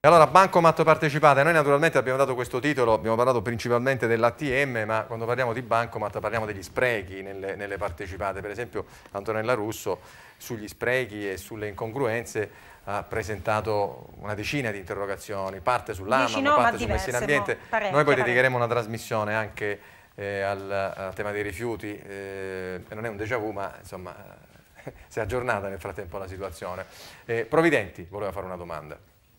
Allora, bancomat partecipate, noi naturalmente abbiamo dato questo titolo, abbiamo parlato principalmente dell'ATM, ma quando parliamo di bancomat parliamo degli sprechi nelle partecipate. Per esempio Antonella Russo sugli sprechi e sulle incongruenze ha presentato una decina di interrogazioni, parte sull'AMAM, no, parte su Messina Ambiente. Noi poi dedicheremo una trasmissione anche al tema dei rifiuti, non è un déjà vu, ma insomma si è aggiornata nel frattempo la situazione. Provvidenti voleva fare una domanda.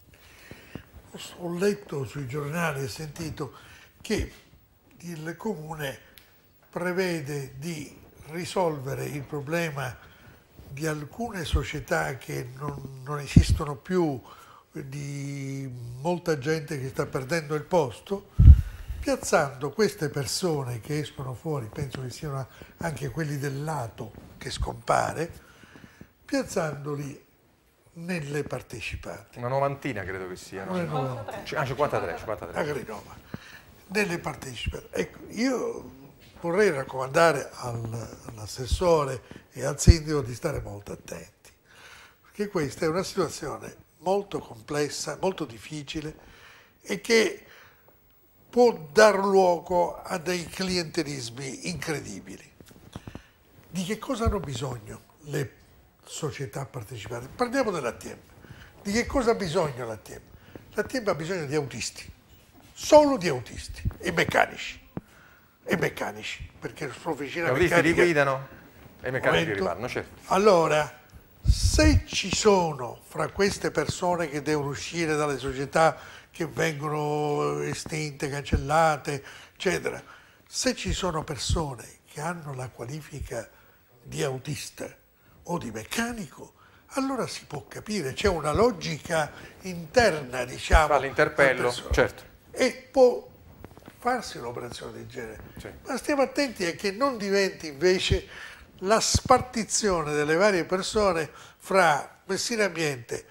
Ho letto sui giornali e sentito che il Comune prevede di risolvere il problema di alcune società che non esistono più, di molta gente che sta perdendo il posto, piazzando queste persone che escono fuori, penso che siano anche quelli del lato che scompare, piazzandoli nelle partecipate. Una novantina credo che siano. 53. A Grinova. Nelle partecipate. Ecco, io vorrei raccomandare all'assessore e al sindaco di stare molto attenti, perché questa è una situazione molto complessa, molto difficile e che può dar luogo a dei clientelismi incredibili. Di che cosa hanno bisogno le società partecipate? Parliamo dell'ATM. Di che cosa ha bisogno l'ATM? L'ATM ha bisogno di autisti, solo di autisti e meccanici, perché l'officina meccanica... Gli autisti li guidano e i meccanici riparano, certo. Allora, se ci sono fra queste persone che devono uscire dalle società che vengono estinte, cancellate, eccetera, se ci sono persone che hanno la qualifica di autista o di meccanico, allora si può capire, c'è una logica interna, diciamo, fa l'interpello, certo, e può farsi un'operazione del genere. Sì. Ma stiamo attenti a che non diventi invece la spartizione delle varie persone fra Messina Ambiente,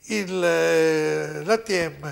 l'ATM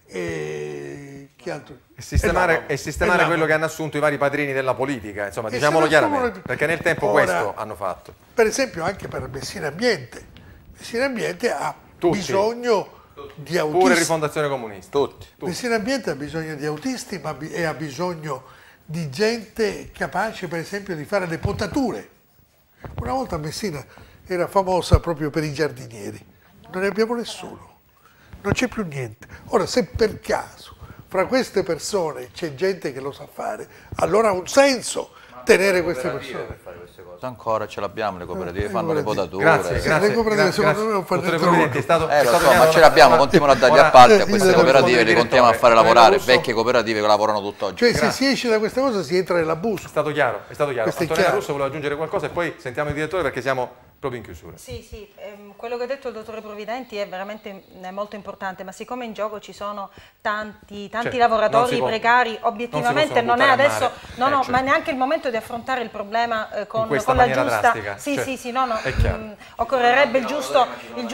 e chi altro? E sistemare quello che hanno assunto i vari padrini della politica, insomma, diciamolo chiaramente, perché nel tempo questo hanno fatto. Per esempio anche per Messina Ambiente. Messina Ambiente ha bisogno di autisti. Pure Rifondazione Comunista. Tutti. Messina Ambiente ha bisogno di autisti e ha bisogno di gente capace, per esempio, di fare le potature. Una volta Messina era famosa proprio per i giardinieri. Non ne abbiamo nessuno. Non c'è più niente. Ora, se per caso fra queste persone c'è gente che lo sa fare, allora ha un senso tenere queste persone. Ancora ce l'abbiamo, le cooperative fanno le potature. Grazie. Le cooperative secondo me non fanno niente. Lo so, ma ce l'abbiamo, continuano a dargli appalti a queste cooperative, le continuiamo a fare lavorare, vecchie cooperative che lavorano tutt'oggi. Cioè se si esce da questa cosa si entra nell'abuso. È stato chiaro. Antonella Russo voleva aggiungere qualcosa e poi sentiamo il direttore perché siamo proprio in chiusura. Sì, quello che ha detto il dottore Provvidenti è veramente molto importante, ma siccome in gioco ci sono tanti lavoratori precari, obiettivamente non è adesso, ma neanche il momento di affrontare il problema con la giusta... occorrerebbe il giusto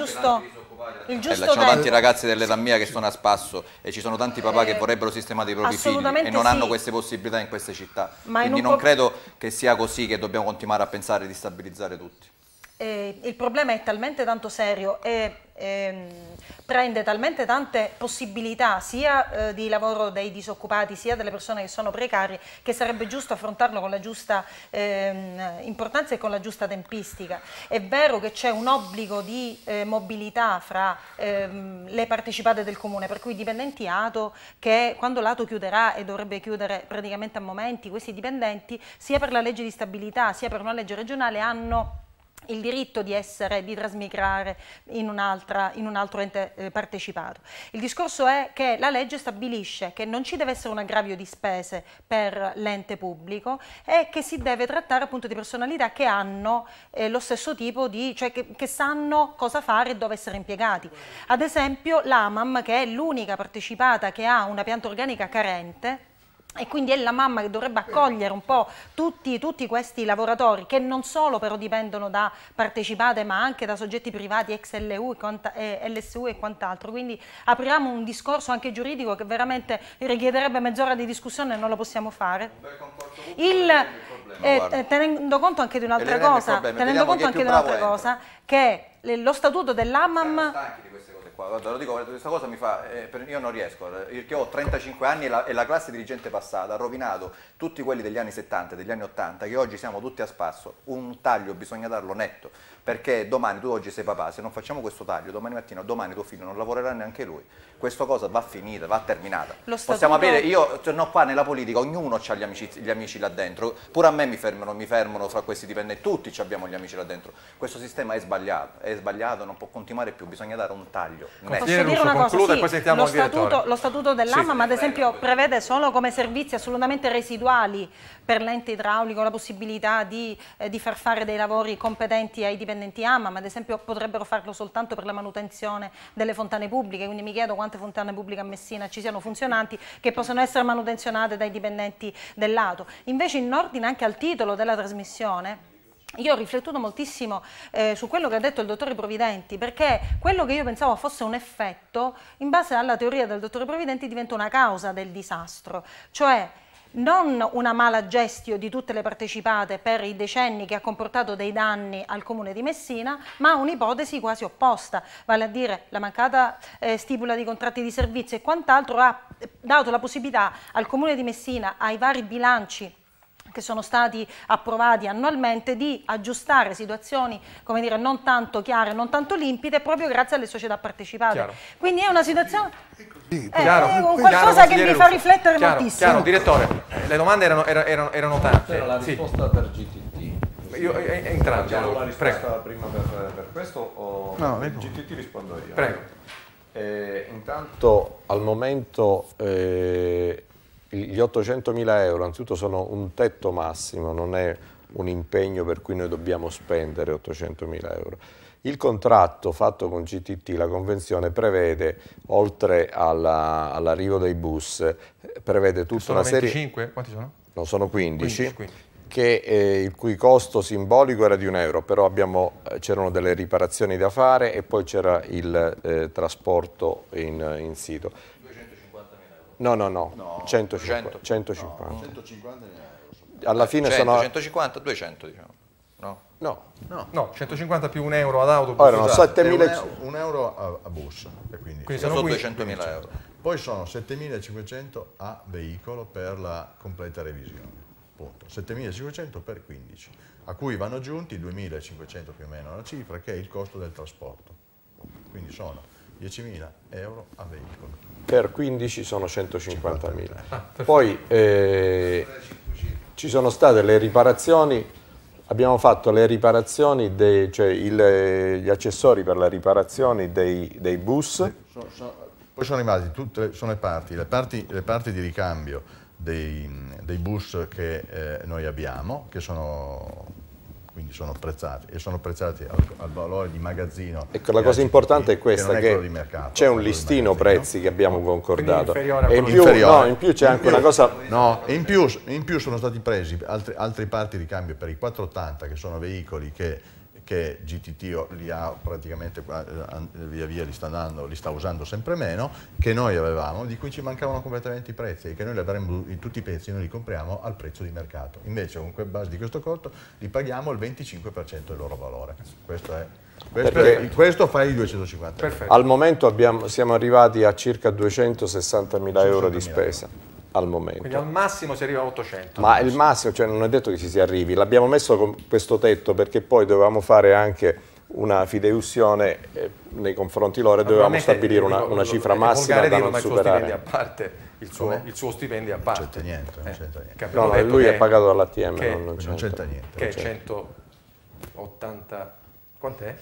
ci sono tanti ragazzi dell'età mia che sono a spasso e ci sono tanti papà che vorrebbero sistemare i propri figli e non hanno queste possibilità in queste città. Quindi non credo che sia così che dobbiamo continuare a pensare di stabilizzare tutti. Il problema è talmente tanto serio e prende talmente tante possibilità sia di lavoro dei disoccupati sia delle persone che sono precarie che sarebbe giusto affrontarlo con la giusta importanza e con la giusta tempistica. È vero che c'è un obbligo di mobilità fra le partecipate del comune, per cui i dipendenti ATO, che quando l'ATO chiuderà e dovrebbe chiudere praticamente a momenti, questi dipendenti sia per la legge di stabilità sia per una legge regionale hanno il diritto di trasmigrare in un altro ente partecipato. Il discorso è che la legge stabilisce che non ci deve essere un aggravio di spese per l'ente pubblico e che si deve trattare appunto di personalità che hanno lo stesso tipo di, cioè che sanno cosa fare e dove essere impiegati. Ad esempio l'AMAM, che è l'unica partecipata che ha una pianta organica carente, e quindi è la mamma che dovrebbe accogliere un po' tutti questi lavoratori che non solo però dipendono da partecipate ma anche da soggetti privati, ex LSU e quant'altro. Quindi apriamo un discorso anche giuridico che veramente richiederebbe mezz'ora di discussione e non lo possiamo fare. Tenendo conto anche di un'altra cosa, che lo statuto dell'AMAM qua, guarda, lo dico, questa cosa mi fa, io non riesco, perché ho 35 anni e la classe dirigente passata ha rovinato tutti quelli degli anni 70, degli anni 80, che oggi siamo tutti a spasso. Un taglio bisogna darlo netto, perché domani, tu oggi sei papà, se non facciamo questo taglio, domani mattina, domani tuo figlio non lavorerà neanche lui. Questa cosa va finita, va terminata. Possiamo aprire, io no, qua nella politica ognuno ha gli amici là dentro, pure a me mi fermano fra questi dipendenti, tutti abbiamo gli amici là dentro. Questo sistema è sbagliato, non può continuare più, bisogna dare un taglio. Posso dire una cosa? Sì, lo statuto dell'AMA, ma ad esempio prevede solo come servizi assolutamente residuali per l'ente idraulico la possibilità di far fare dei lavori competenti ai dipendenti AMA, ma ad esempio potrebbero farlo soltanto per la manutenzione delle fontane pubbliche, quindi mi chiedo quante fontane pubbliche a Messina ci siano funzionanti che possono essere manutenzionate dai dipendenti dell'ATO. Invece in ordine anche al titolo della trasmissione, io ho riflettuto moltissimo su quello che ha detto il dottore Providenti, perché quello che io pensavo fosse un effetto, in base alla teoria del dottore Providenti, diventa una causa del disastro, cioè non una mala gestio di tutte le partecipate per i decenni che ha comportato dei danni al Comune di Messina, ma un'ipotesi quasi opposta, vale a dire la mancata stipula di contratti di servizio e quant'altro ha dato la possibilità al Comune di Messina, ai vari bilanci che sono stati approvati annualmente, di aggiustare situazioni, come dire, non tanto chiare, non tanto limpide, proprio grazie alle società partecipate. Chiaro. Quindi è una situazione, qualcosa che mi fa riflettere moltissimo. Chiaro, direttore, le domande erano tante. C'era la risposta per GTT. Io entrambi. La risposta prima per questo o no, GTT rispondo io. Prego. Intanto al momento gli 800.000 euro anzitutto sono un tetto massimo, non è un impegno per cui noi dobbiamo spendere 800.000 euro. Il contratto fatto con GTT, la convenzione, prevede, oltre all'arrivo dei bus, prevede tutta una serie... 25? Quanti sono? No, sono 15. 15. Il cui costo simbolico era di €1, però c'erano delle riparazioni da fare e poi c'era il trasporto in sito. No, 150. 150.000 euro. Alla fine 100, sono 150, 200 diciamo. No, 150 più €1 ad autobus. erano 7.000 €1 a bus, e quindi sono 200.000 euro. Poi sono 7.500 a veicolo per la completa revisione, punto. 7.500 per 15, a cui vanno aggiunti 2.500 più o meno la cifra, che è il costo del trasporto. Quindi sono 10.000 euro a veicolo. Per 15 sono 150.000. Poi ci sono state le riparazioni, abbiamo fatto le riparazioni, cioè gli accessori per le riparazioni dei bus. Poi sono rimasti tutte le parti di ricambio dei bus che noi abbiamo, che quindi sono prezzati e sono prezzati al valore di magazzino. Ecco, la cosa importante è questa, che c'è un listino prezzi che abbiamo concordato e in più c'è anche una cosa... No, in più sono stati presi altri parti di ricambio per i 480, che sono veicoli che GTT li ha praticamente via via li sta usando sempre meno, che noi avevamo, di cui ci mancavano completamente i prezzi, e che noi li avremmo tutti i pezzi, noi li compriamo al prezzo di mercato. Invece con quel base di questo costo li paghiamo il 25% del loro valore. Questo fa i 250. Perfetto. Al momento siamo arrivati a circa 260.000 euro di spesa. Al momento. Quindi al massimo si arriva a 800. Ma il massimo, cioè non è detto che ci si arrivi, l'abbiamo messo con questo tetto perché poi dovevamo fare anche una fideiussione nei confronti loro e dovevamo stabilire una cifra massima da non superare. Il suo stipendio a parte. Non c'entra niente. Non c'entra niente. No, lui è pagato dall'ATM, non c'entra niente. Che è 180... Quant'è?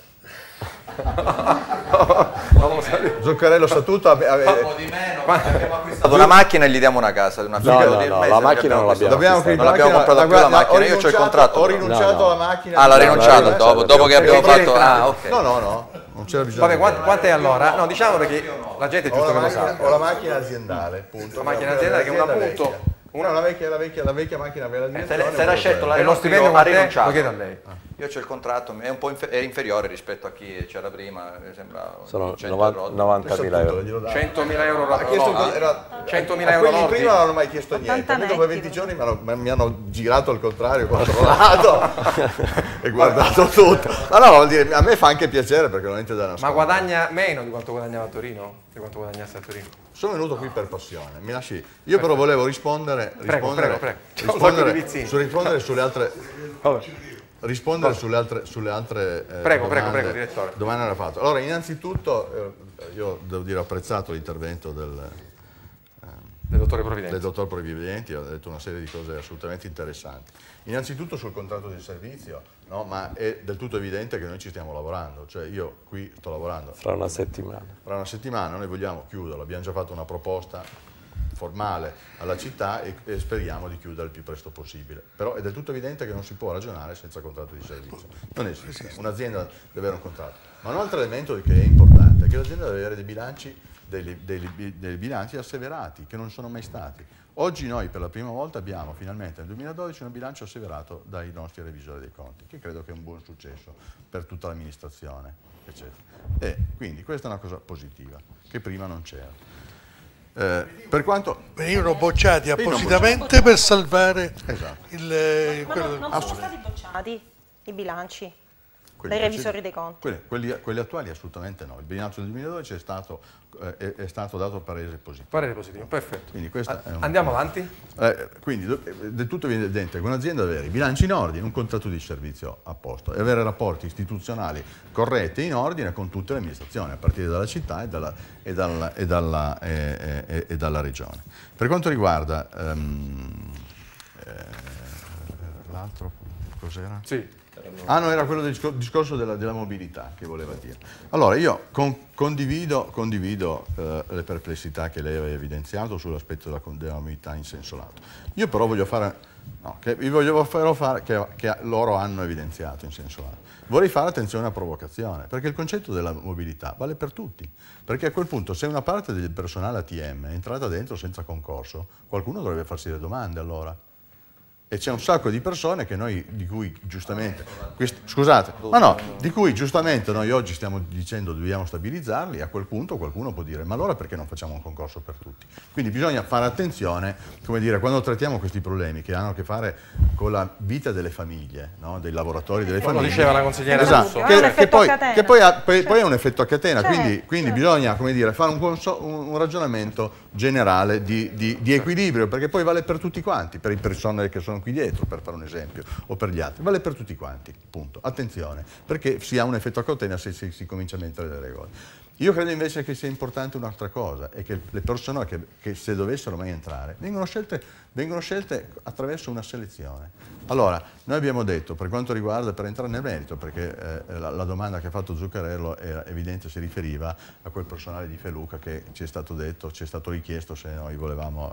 Zuccarello Statuto di meno, abbiamo acquistato una macchina e gli diamo una casa. No, la macchina non l'abbiamo comprata più la macchina, io ho il contratto. Ho rinunciato alla macchina. Ah, l'ha rinunciato dopo che abbiamo fatto... ok. No, non c'era bisogno. Vabbè, quant'è allora? No, diciamo perché la gente è giusto che lo sa. Ho la macchina aziendale, punto. La macchina aziendale che è una punto... La vecchia macchina per la direzione. Se l'ha scelto l'Aeronautica, stipendio ha rinunciato. lo chiedo a lei. Io c'ho il contratto, è un po' è inferiore rispetto a chi c'era prima, mi sembra sono 100.000 euro. 100.000 euro la 100.000 euro lordi. Prima non hanno mai chiesto niente, dopo 20 giorni mi hanno girato al contrario, controllato e guardato tutto. Ma no, vuol dire, a me fa anche piacere perché non entra da una Ma guadagna meno di quanto guadagnava a Torino? Di quanto guadagnasse a Torino? Sono venuto qui per passione, mi lasci. Io però volevo rispondere sulle altre. Rispondere sulle altre domande era fatto. Allora, innanzitutto, io devo dire ho apprezzato l'intervento del dottor Provvidenti, ha detto una serie di cose assolutamente interessanti. Innanzitutto sul contratto di servizio, no? Ma è del tutto evidente che noi ci stiamo lavorando, cioè io qui sto lavorando. Fra una settimana. Fra una settimana noi vogliamo chiuderlo, abbiamo già fatto una proposta formale alla città e speriamo di chiudere il più presto possibile. Però è del tutto evidente che non si può ragionare senza contratto di servizio. Non esiste. Un'azienda deve avere un contratto. Ma un altro elemento che è importante è che l'azienda deve avere dei bilanci asseverati, che non sono mai stati. Oggi noi per la prima volta abbiamo finalmente nel 2012 un bilancio asseverato dai nostri revisori dei conti, che credo che è un buon successo per tutta l'amministrazione, eccetera. E quindi questa è una cosa positiva, che prima non c'era. Per quanto venivano bocciati appositamente per salvare ma non sono stati bocciati i bilanci dai revisori dei conti. Quelli attuali assolutamente no. Il bilancio del 2012 è stato dato parere positivo. Parere positivo, perfetto. Quindi andiamo avanti? Quindi del tutto evidente che un'azienda deve avere i bilanci in ordine, un contratto di servizio a posto e avere rapporti istituzionali corretti e in ordine con tutte le amministrazioni, a partire dalla città e dalla regione. Per quanto riguarda l'altro, cos'era? Sì. No, era quello del discorso della mobilità che voleva dire. Allora, io condivido le perplessità che lei aveva evidenziato sull'aspetto della mobilità in senso lato. Io però voglio che loro hanno evidenziato in senso lato. Vorrei fare attenzione a provocazione, perché il concetto della mobilità vale per tutti. Perché a quel punto, se una parte del personale ATM è entrata dentro senza concorso, qualcuno dovrebbe farsi le domande allora. E c'è un sacco di persone di cui giustamente noi oggi stiamo dicendo dobbiamo stabilizzarli, a quel punto qualcuno può dire ma allora perché non facciamo un concorso per tutti? Quindi bisogna fare attenzione, come dire, quando trattiamo questi problemi che hanno a che fare con la vita delle famiglie, no? Dei lavoratori delle famiglie. Lo diceva la consigliera Russo. Che poi è un effetto a catena, quindi bisogna, come dire, fare un ragionamento generale di equilibrio, perché poi vale per tutti quanti, per le persone che sono qui dietro, per fare un esempio, o per gli altri, vale per tutti quanti, punto. Attenzione, perché si ha un effetto a catena se si comincia a mettere le regole. Io credo invece che sia importante un'altra cosa, è che le persone che se dovessero mai entrare vengono scelte attraverso una selezione. Allora, noi abbiamo detto, per quanto riguarda, per entrare nel merito, perché la domanda che ha fatto Zuccarello era evidente, si riferiva a quel personale di Feluca che ci è stato detto, ci è stato richiesto se noi volevamo.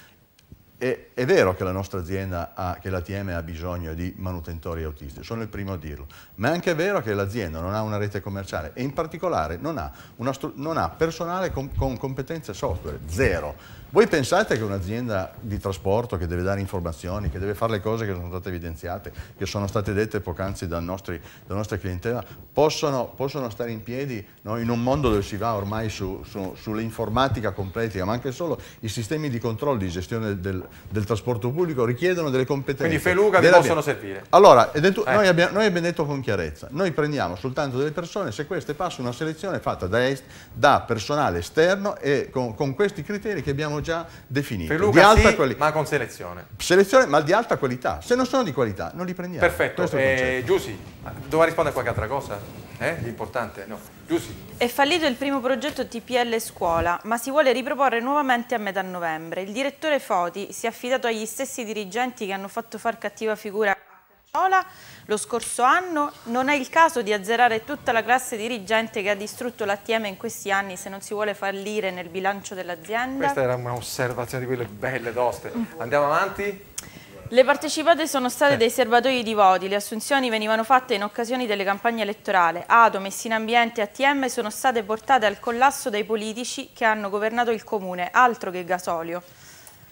È vero che la nostra azienda che l'ATM ha bisogno di manutentori autisti, sono il primo a dirlo, ma è anche vero che l'azienda non ha una rete commerciale e in particolare non ha personale con competenze software, zero. Voi pensate che un'azienda di trasporto che deve dare informazioni, che deve fare le cose che sono state evidenziate, che sono state dette poc'anzi dalla nostra clientela, possono stare in piedi, no, in un mondo dove si va ormai sull'informatica completa, ma anche solo i sistemi di controllo di gestione del trasporto pubblico richiedono delle competenze. Quindi Feluca vi possono servire. Allora, noi abbiamo detto con chiarezza, noi prendiamo soltanto delle persone se queste passano una selezione fatta da personale esterno e con questi criteri che abbiamo già definito. Feluca di alta ma con selezione. Selezione, ma di alta qualità. Se non sono di qualità, non li prendiamo. Perfetto. Giussi, doveva rispondere a qualche altra cosa? L'importante? No. Giussi. È fallito il primo progetto TPL Scuola, ma si vuole riproporre nuovamente a metà novembre. Il direttore Foti si è affidato agli stessi dirigenti che hanno fatto far cattiva figura a Cacciola lo scorso anno. Non è il caso di azzerare tutta la classe dirigente che ha distrutto l'ATM in questi anni se non si vuole fallire nel bilancio dell'azienda? Questa era un'osservazione di quelle belle toste. Andiamo avanti? Le partecipate sono state dei serbatoi di voti, le assunzioni venivano fatte in occasione delle campagne elettorali. Ato, Messina Ambiente e ATM sono state portate al collasso dai politici che hanno governato il comune, altro che gasolio.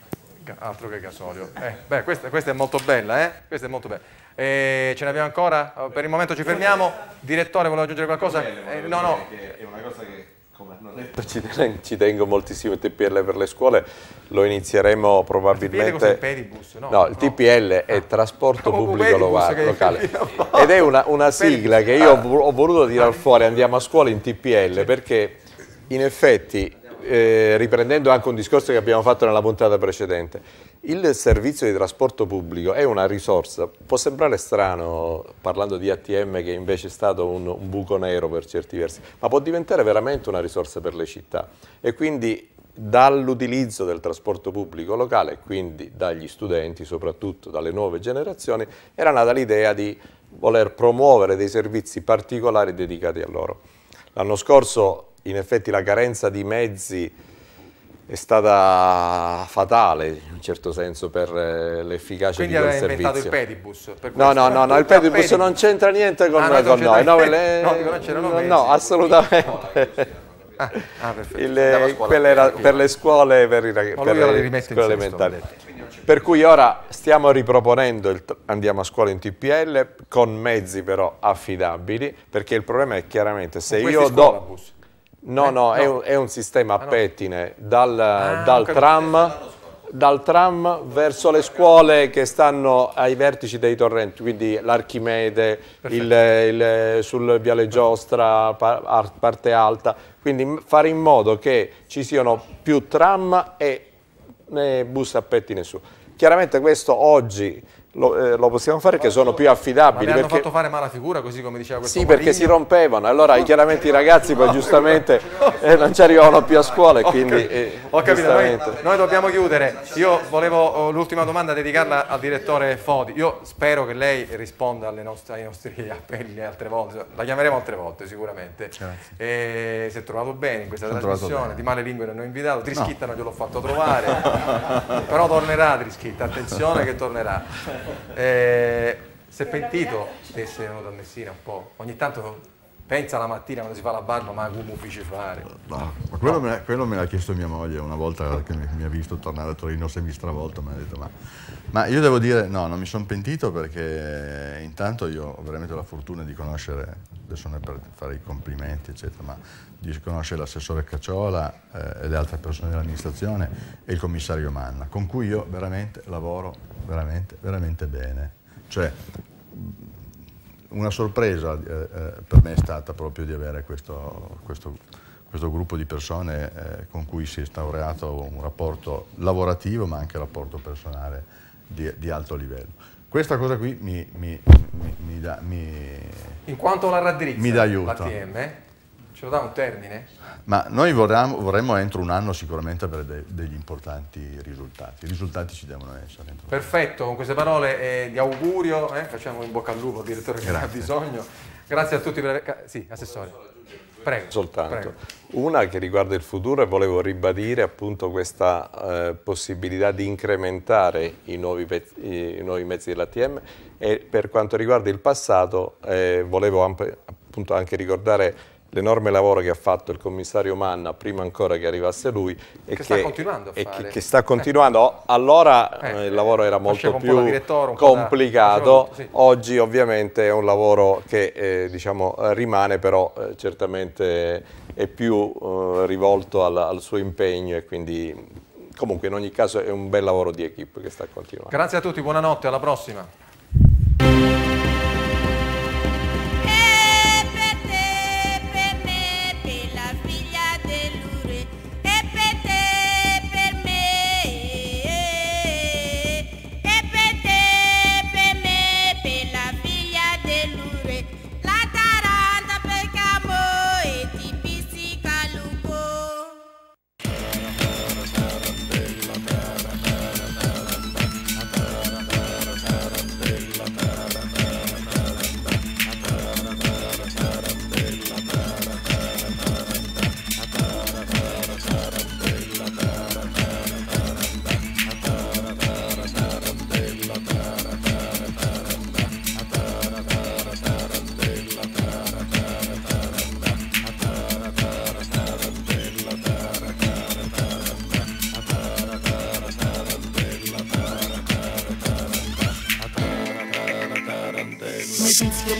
Altro che gasolio. Beh, questa è molto bella, Questa è molto bella. Ce ne abbiamo ancora? Per il momento ci fermiamo. Direttore, vuole aggiungere qualcosa? No. È una cosa che, come hanno detto, ci tengo moltissimo. Il TPL per le scuole lo inizieremo probabilmente. Il pedibus? No, il TPL è trasporto pubblico locale. Ed è una sigla che io ho voluto tirare fuori, andiamo a scuola in TPL, perché in effetti, riprendendo anche un discorso che abbiamo fatto nella puntata precedente, il servizio di trasporto pubblico è una risorsa, può sembrare strano parlando di ATM che invece è stato un buco nero per certi versi, ma può diventare veramente una risorsa per le città e quindi dall'utilizzo del trasporto pubblico locale, quindi dagli studenti, soprattutto dalle nuove generazioni, era nata l'idea di voler promuovere dei servizi particolari dedicati a loro. L'anno scorso in effetti la carenza di mezzi è stata fatale in un certo senso per l'efficacia di quel servizio. Quindi aveva inventato il pedibus? No, il pedibus non c'entra niente con noi. No, assolutamente. Quella era per le scuole, per le scuole elementari. Per cui ora stiamo riproponendo Andiamo a scuola in TPL con mezzi però affidabili, perché il problema è chiaramente se io do... No, è un sistema a pettine dal tram verso le scuole che stanno ai vertici dei torrenti, quindi l'Archimede, sul Viale Giostra, parte alta, quindi fare in modo che ci siano più tram e bus a pettine su. Chiaramente questo oggi lo possiamo fare perché sono più affidabili. Ma mi hanno fatto fare mala figura, così come diceva questo Marigno? Perché si rompevano, allora chiaramente i ragazzi poi giustamente non ci arrivavano più a scuola e quindi... Ho capito, noi dobbiamo chiudere. Io volevo l'ultima domanda dedicarla al direttore Foti. Io spero che lei risponda ai nostri appelli altre volte, la chiameremo altre volte sicuramente. Si è trovato bene in questa trasmissione, di male lingue non ho invitato, Trischitta non gliel'ho fatto trovare, però tornerà Trischitta, attenzione che tornerà. Si è pentito di essere venuto a Messina un po'? Ogni tanto pensa la mattina quando si fa la barba, ma come fece fare? No, ma quello me l'ha chiesto mia moglie una volta che mi ha visto tornare a Torino semistravolto, mi ha detto ma io devo dire no, non mi sono pentito perché intanto io ho veramente la fortuna di conoscere, adesso non è per fare i complimenti eccetera, ma di conoscere l'assessore Cacciola e le altre persone dell'amministrazione e il commissario Manna, con cui io veramente lavoro veramente bene. Cioè, una sorpresa per me è stata proprio di avere questo gruppo di persone con cui si è instaurato un rapporto lavorativo ma anche un rapporto personale di alto livello. Questa cosa qui mi dà in quanto la raddrizza mi dà aiuto. L'ATM ce lo dà un termine? Ma noi vorremmo entro un anno sicuramente avere degli importanti risultati. I risultati ci devono essere. Perfetto, con queste parole di augurio facciamo in bocca al lupo al direttore che ha bisogno. Grazie a tutti per... Sì, Assessore. Prego. Soltanto. Prego. Una che riguarda il futuro e volevo ribadire appunto questa possibilità di incrementare i nuovi mezzi dell'ATM e per quanto riguarda il passato volevo appunto anche ricordare l'enorme lavoro che ha fatto il commissario Manna prima ancora che arrivasse lui e che sta continuando a fare. Che sta continuando. Allora il lavoro era molto più complicato, sì. Oggi ovviamente è un lavoro che diciamo rimane, però certamente è più rivolto al suo impegno e quindi comunque in ogni caso è un bel lavoro di equipe che sta continuando. Grazie a tutti, buonanotte, alla prossima.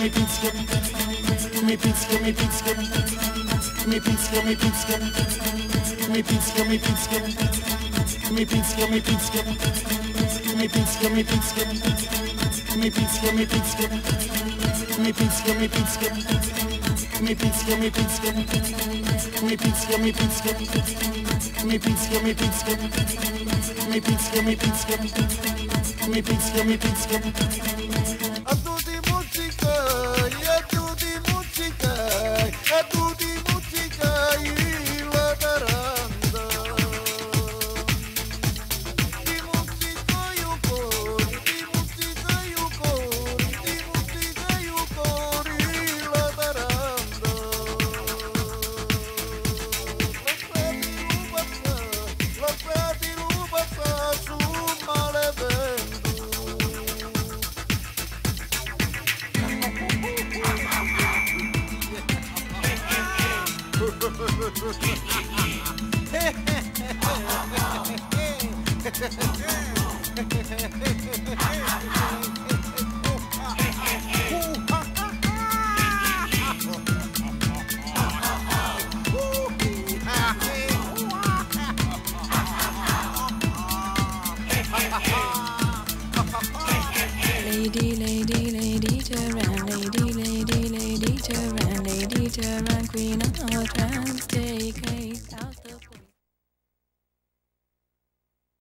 Lady, Tyran, Queen of all trance, take